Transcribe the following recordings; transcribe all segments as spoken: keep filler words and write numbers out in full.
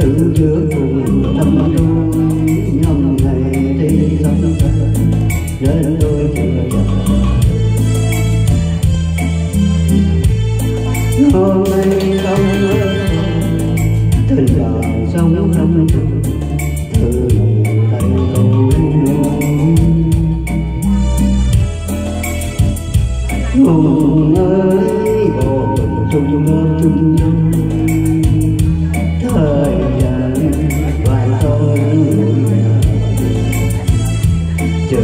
tự chứa cùng tâm đôi nhầm ngày đi dòng nên tôi chưa chậm. Hôm nay không mơ tình lòng sống không thư tay tôi hùng ơi bộ chung mơ chung chung thời gian hoàn thôi chờ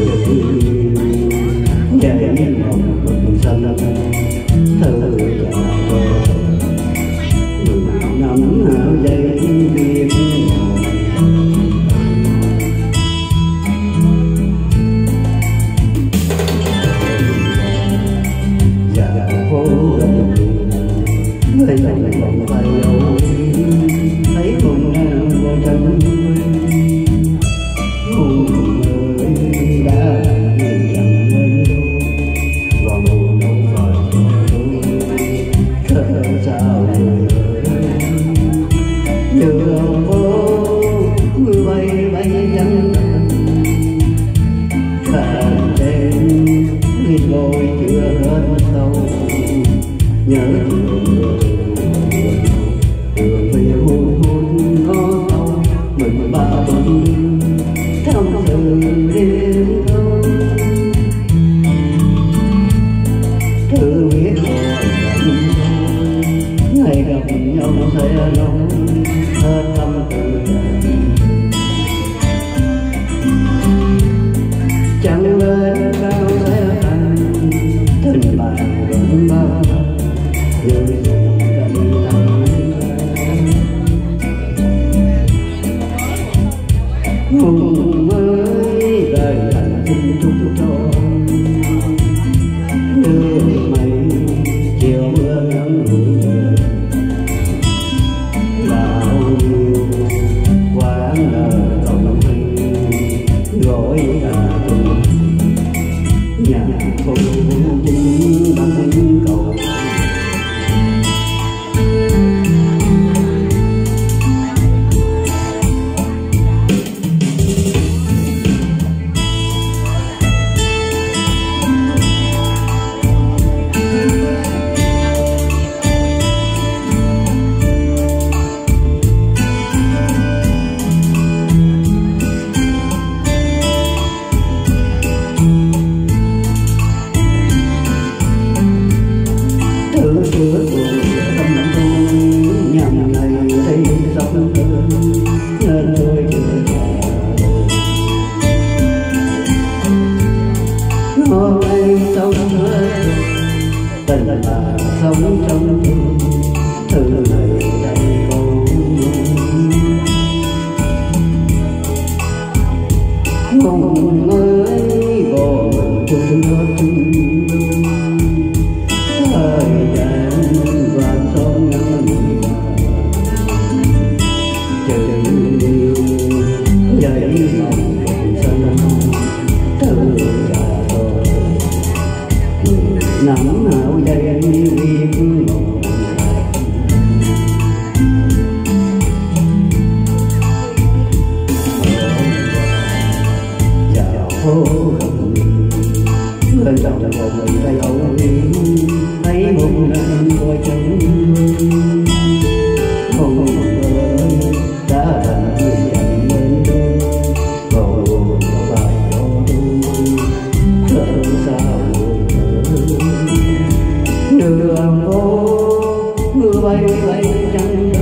dậy mộng mừng xanh thơ già tôi nắm áo dây biết già phố thấy lòng vòng tay âu thấy mong ngang vô chân hùng ơi đã nhìn dặn lên đâu và mù đâu phải tôi thở sao như ông phố mưa bay bay vắng khàn đêm đi ngồi chưa hết đâu nhớ đường về hôn hôn nó đâu mình ba tuần thăm từ đêm đâu thư biết rồi ngày gặp nhau sẽ nói hết tâm tư chẳng lên cao sẽ thành tình bạn vẫn bao như cánh tay hùng mới đời thành xin chúc cho đưa mây chiều mưa nắng buổi bao nhiêu quán nợ lòng hình gọi cả tuần nhà phố chính bắn cầu chứa tâm tôi nhằm ngày thấy dòng nên tôi chưa hôm nay sống hết tình là sống trong thư này đầy câu hùng ơi bộ chung chung thời gian vàng son ngân chờ yêu dậy mộng xanh từ già rồi nắm áo dây biết mộng chào phố lên đầu một mình tay âu thấy một lần coi chân hùng ơi đã thành chuyện dần lên đôi cầu bài cho tôi thở sao đường phố mưa bay bay trắng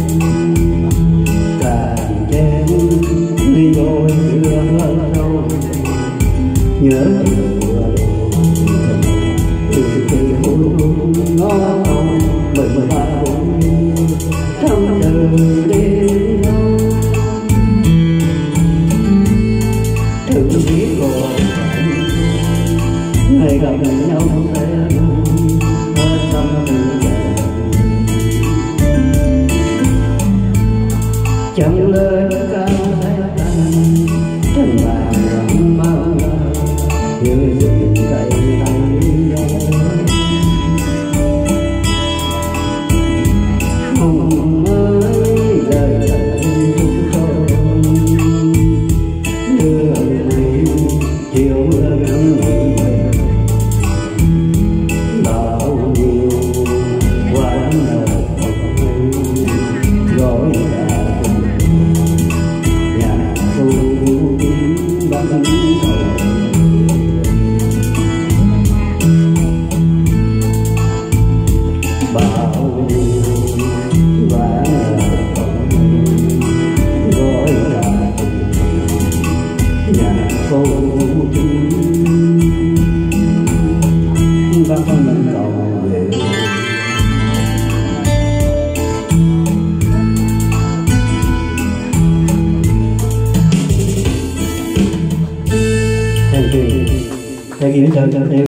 càng chen đi đôi chưa hơn đâu nhớ nó không mình ba bốn thăm từ đêm đâu thử biết rồi ngày gặp nhau sẽ hết tâm tư chẳng lên cao sẽ thành tình bạn vẫn bao như những cây tay bao và gọi là nhà cô vắng cầu về. Thank you. Thank you.